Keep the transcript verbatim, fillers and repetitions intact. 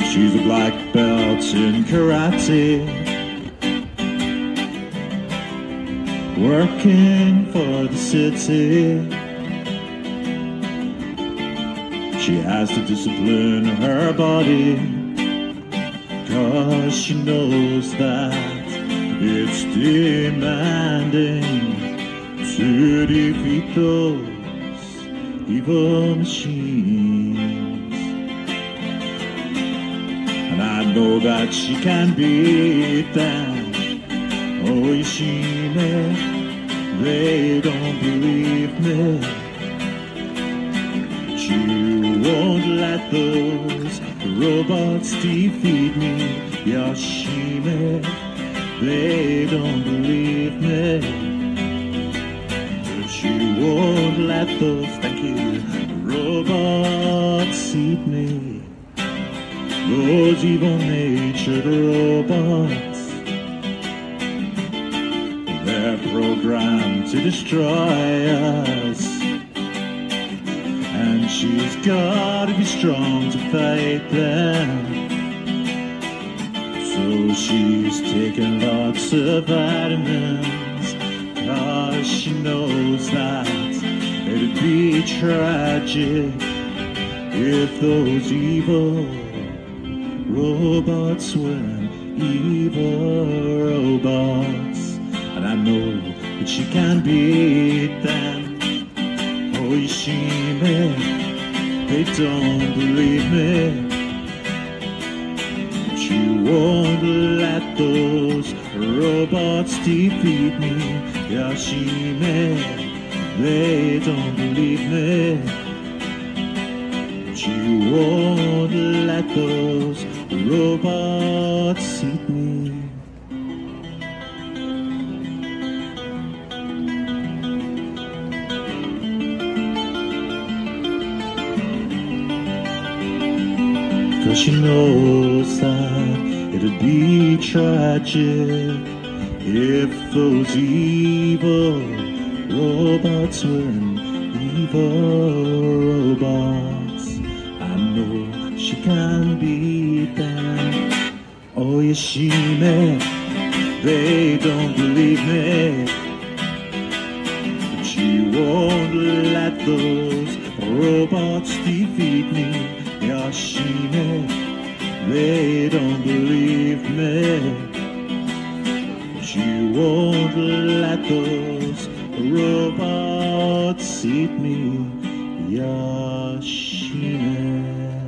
She's a black belt in karate, working for the city. She has to discipline her body, 'cause she knows that it's demanding to defeat those evil machines. And I know that she can beat them. Oh, Yoshimi, they don't believe me. You won't let those robots defeat me, Yoshimi. They don't believe me. But you won't let those, thank you, robots eat me. Those evil-natured robots, they're programmed to destroy us. And she's gotta be strong to fight them. So she's taking lots of vitamins, 'cause she knows that it'd be tragic if those evil robots were evil robots. And I know that she can beat them. Oh, Yoshimi, they don't believe me. But you won't let those robots defeat me, Yoshimi. They don't believe me. But you won't let those robots eat me. She knows that it'd be tragic if those evil robots were evil robots. I know she can beat them. Oh, Yoshimi, they don't believe me. But she won't let those robots defeat me, Yoshimi. They don't believe me. But you won't let those robots eat me, Yoshimi.